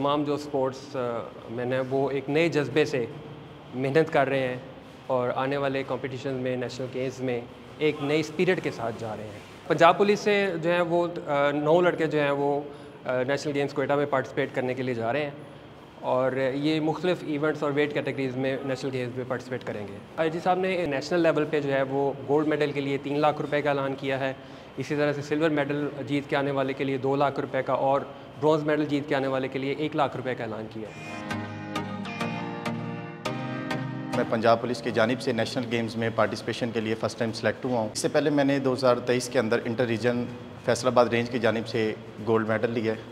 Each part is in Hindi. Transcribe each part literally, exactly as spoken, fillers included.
तमाम जो स्पोर्ट्स मैन हैं वो एक नए जज्बे से मेहनत कर रहे हैं और आने वाले कंपटीशन में, नेशनल गेम्स में एक नई स्पिरिट के साथ जा रहे हैं। पंजाब पुलिस से जो है वो नौ लड़के जो हैं वो नेशनल गेम्स कोयटा में पार्टिसिपेट करने के लिए जा रहे हैं और ये मुख्तलिफ इवेंट्स और वेट कैटेगरीज़ में नेशनल गेम्स में पार्टिसिपेट करेंगे। आईजी साहब ने नेशनल लेवल पे जो है वो गोल्ड मेडल के लिए तीन लाख रुपए का ऐलान किया है। इसी तरह से सिल्वर मेडल जीत के आने वाले के लिए दो लाख रुपए का और ब्रॉन्ज़ मेडल जीत के आने वाले के लिए एक लाख रुपए का ऐलान किया है। मैं पंजाब पुलिस की जानिब से नेशनल गेम्स में पार्टिसिपेशन के लिए फ़र्स्ट टाइम सेलेक्ट हुआ हूँ। इससे पहले मैंने दो हज़ार तेईस के अंदर इंटर रीजन फैसलाबाद रेंज की जानिब से गोल्ड मेडल लिया है।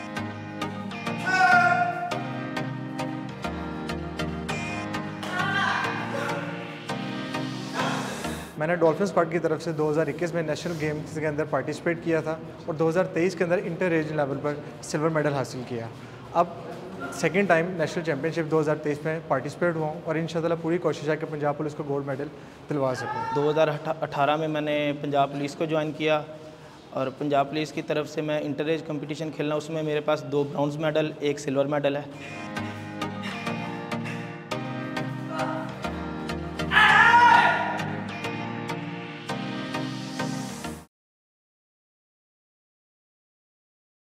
मैंने डॉल्फिन स्क्वाड की तरफ से दो हज़ार इक्कीस में नेशनल गेम्स के अंदर पार्टिसिपेट किया था और दो हज़ार तेईस के अंदर इंटर रीजन लेवल पर सिल्वर मेडल हासिल किया। अब सेकेंड टाइम नेशनल चैम्पियनशिप दो हज़ार तेईस में पार्टिसिपेट हुआ हूँ और इंशाल्लाह पूरी कोशिश है कि पंजाब पुलिस को गोल्ड मेडल दिलवा सकूँ। दो हज़ार अठारह में मैंने पंजाब पुलिस को ज्वाइन किया और पंजाब पुलिस की तरफ से मैं इंटर एज कंपटीशन खेलना, उसमें मेरे पास दो ब्रॉन्ज़ मेडल, एक सिल्वर मेडल है।